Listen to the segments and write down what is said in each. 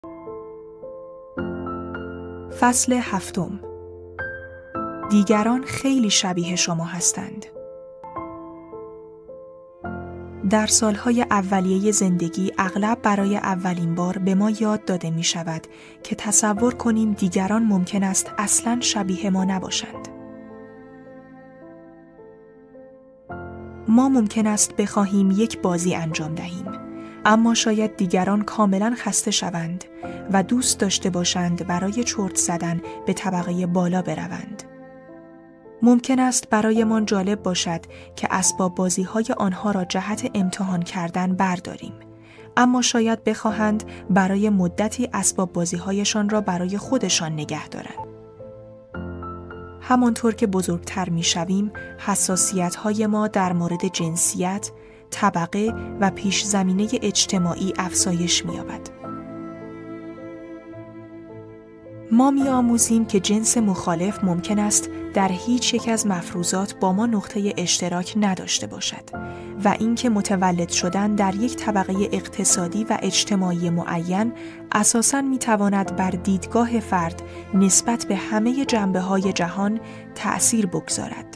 فصل 7. دیگران خیلی شبیه شما هستند. در سالهای اولیه زندگی اغلب برای اولین بار به ما یاد داده می شود که تصور کنیم دیگران ممکن است اصلاً شبیه ما نباشند. ما ممکن است بخواهیم یک بازی انجام دهیم، اما شاید دیگران کاملاً خسته شوند و دوست داشته باشند برای چرت زدن به طبقه بالا بروند. ممکن است برایمان جالب باشد که اسباب بازی‌های آنها را جهت امتحان کردن برداریم، اما شاید بخواهند برای مدتی اسباب بازی‌هایشان را برای خودشان نگه دارند. همانطور که بزرگتر می‌شویم، حساسیت‌های ما در مورد جنسیت، طبقه و پیش زمینه اجتماعی افزایش می‌یابد. ما می‌آموزیم که جنس مخالف ممکن است در هیچ یک از مفروضات با ما نقطه اشتراک نداشته باشد و اینکه متولد شدن در یک طبقه اقتصادی و اجتماعی معین اساساً می‌تواند بر دیدگاه فرد نسبت به همه جنبه‌های جهان تأثیر بگذارد.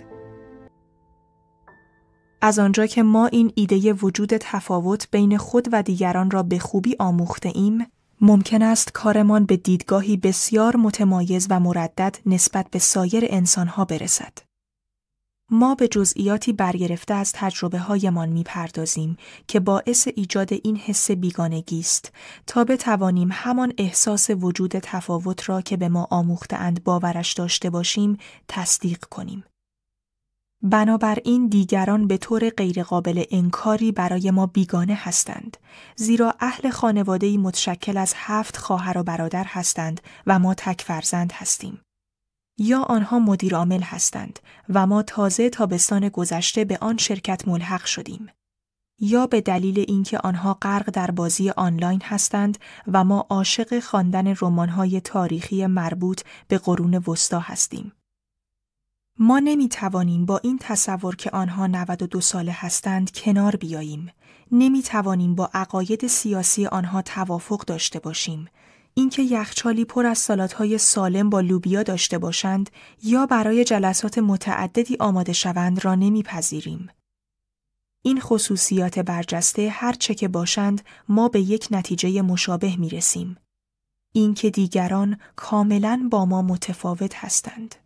از آنجا که ما این ایده وجود تفاوت بین خود و دیگران را به خوبی آموخته ایم، ممکن است کارمان به دیدگاهی بسیار متمایز و مردد نسبت به سایر انسانها برسد. ما به جزئیاتی برگرفته از تجربه‌هایمان می‌پردازیم که باعث ایجاد این حس بیگانگی است تا بتوانیم همان احساس وجود تفاوت را که به ما آموخته‌اند باورش داشته باشیم تصدیق کنیم. بنابراین دیگران به طور غیرقابل انکاری برای ما بیگانه هستند، زیرا اهل خانواده‌ای متشکل از 7 خواهر و برادر هستند و ما تک فرزند هستیم. یا آنها مدیر عامل هستند و ما تازه تابستان گذشته به آن شرکت ملحق شدیم. یا به دلیل اینکه آنها غرق در بازی آنلاین هستند و ما عاشق خواندن رمان‌های تاریخی مربوط به قرون وسطی هستیم. ما نمی‌توانیم با این تصور که آنها 92 ساله هستند کنار بیاییم. نمی‌توانیم با عقاید سیاسی آنها توافق داشته باشیم. اینکه یخچالی پر از سالادهای سالم با لوبیا داشته باشند یا برای جلسات متعددی آماده شوند را نمی‌پذیریم. این خصوصیات برجسته هر چه که باشند ما به یک نتیجه مشابه می‌رسیم. اینکه دیگران کاملاً با ما متفاوت هستند.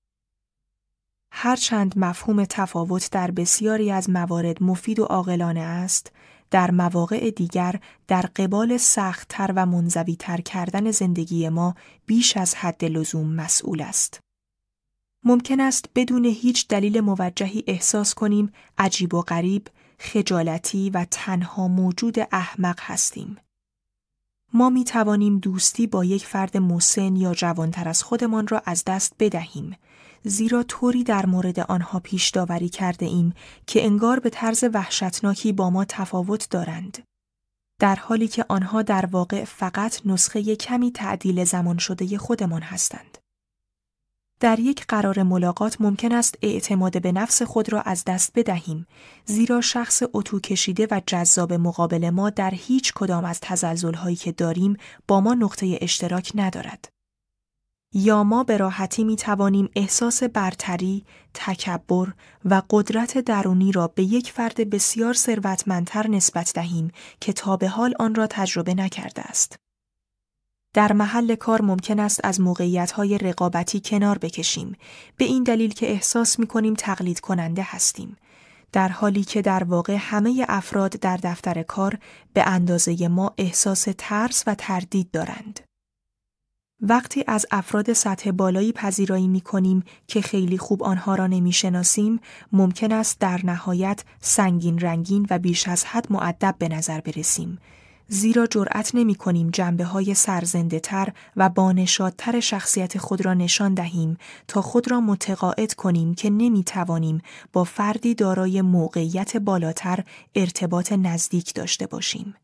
هرچند مفهوم تفاوت در بسیاری از موارد مفید و عاقلانه است، در مواقع دیگر در قبال سخت‌تر و منزوی‌تر کردن زندگی ما بیش از حد لزوم مسئول است. ممکن است بدون هیچ دلیل موجهی احساس کنیم عجیب و غریب، خجالتی و تنها موجود احمق هستیم. ما می توانیم دوستی با یک فرد مسن یا جوانتر از خودمان را از دست بدهیم، زیرا طوری در مورد آنها پیش داوری کرده ایم که انگار به طرز وحشتناکی با ما تفاوت دارند، در حالی که آنها در واقع فقط نسخه کمی تعدیل زمان شده خودمان هستند. در یک قرار ملاقات ممکن است اعتماد به نفس خود را از دست بدهیم، زیرا شخص اتو کشیده و جذاب مقابل ما در هیچ کدام از تزلزل‌هایی که داریم با ما نقطه اشتراک ندارد. یا ما به راحتی می توانیم احساس برتری، تکبر و قدرت درونی را به یک فرد بسیار ثروتمندتر نسبت دهیم که تا به حال آن را تجربه نکرده است. در محل کار ممکن است از موقعیت‌های رقابتی کنار بکشیم، به این دلیل که احساس می‌کنیم تقلید کننده هستیم، در حالی که در واقع همه افراد در دفتر کار به اندازه ما احساس ترس و تردید دارند. وقتی از افراد سطح بالایی پذیرایی می‌کنیم که خیلی خوب آنها را نمی‌شناسیم، ممکن است در نهایت سنگین رنگین و بیش از حد مؤدب به نظر برسیم، زیرا جرأت نمی‌کنیم جنبه‌های سرزنده‌تر و بانشادتر شخصیت خود را نشان دهیم تا خود را متقاعد کنیم که نمی‌توانیم با فردی دارای موقعیت بالاتر ارتباط نزدیک داشته باشیم.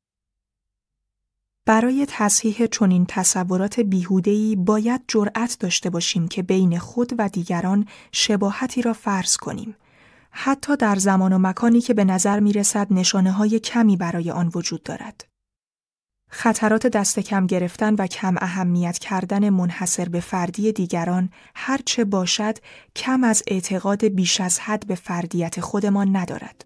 برای تصحیح چنین تصورات بیهوده‌ای باید جرأت داشته باشیم که بین خود و دیگران شباهتی را فرض کنیم، حتی در زمان و مکانی که به نظر می‌رسد نشانه‌های کمی برای آن وجود دارد. خطرات دست کم گرفتن و کم اهمیت کردن منحصر به فردی دیگران هرچه باشد کم از اعتقاد بیش از حد به فردیت خودمان ندارد.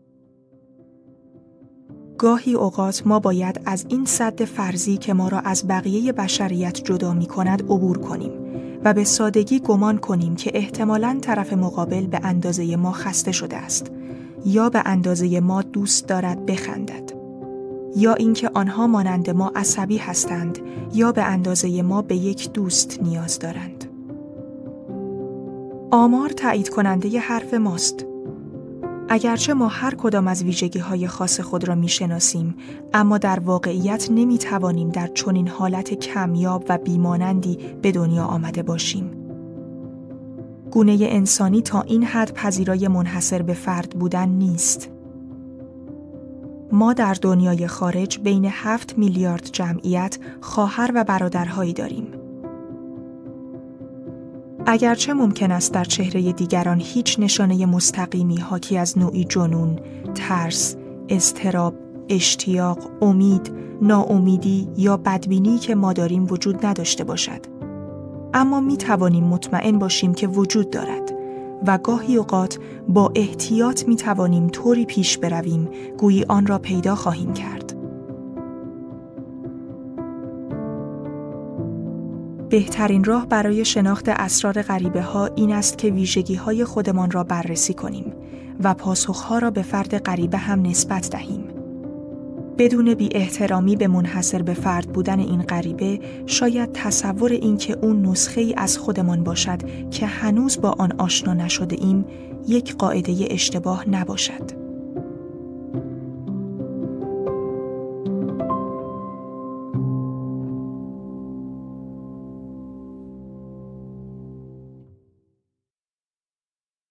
گاهی اوقات ما باید از این سد فرضی که ما را از بقیه بشریت جدا می کند عبور کنیم و به سادگی گمان کنیم که احتمالاً طرف مقابل به اندازه ما خسته شده است یا به اندازه ما دوست دارد بخندد یا اینکه آنها مانند ما عصبی هستند یا به اندازه ما به یک دوست نیاز دارند. آمار تایید کننده ی حرف ماست. اگرچه ما هر کدام از ویژگی‌های خاص خود را می‌شناسیم، اما در واقعیت نمی‌توانیم در چنین حالت کمیاب و بیمانندی به دنیا آمده باشیم. گونه انسانی تا این حد پذیرای منحصر به فرد بودن نیست. ما در دنیای خارج بین 7 میلیارد جمعیت خواهر و برادرهایی داریم. اگرچه ممکن است در چهره دیگران هیچ نشانه مستقیمی حاکی از نوعی جنون، ترس، اضطراب، اشتیاق، امید، ناامیدی یا بدبینی که ما داریم وجود نداشته باشد، اما می توانیم مطمئن باشیم که وجود دارد و گاهی اوقات با احتیاط می توانیم طوری پیش برویم گویی آن را پیدا خواهیم کرد. بهترین راه برای شناخت اسرار غریبه ها این است که ویژگی های خودمان را بررسی کنیم و پاسخها را به فرد غریبه هم نسبت دهیم. بدون بی احترامی به منحصر به فرد بودن این غریبه، شاید تصور این که اون نسخه ای از خودمان باشد که هنوز با آن آشنا نشده ایم، یک قاعده اشتباه نباشد.